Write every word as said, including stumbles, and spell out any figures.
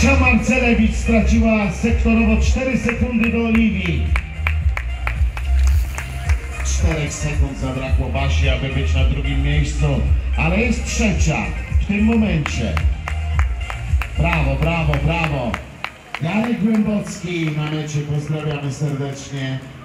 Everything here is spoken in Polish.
Basia Marcelewicz straciła sektorowo cztery sekundy do Oliwii. czterech sekund zabrakło Basi, aby być na drugim miejscu, ale jest trzecia w tym momencie. Brawo, brawo, brawo. Jarek Głębocki na mecie, pozdrawiamy serdecznie.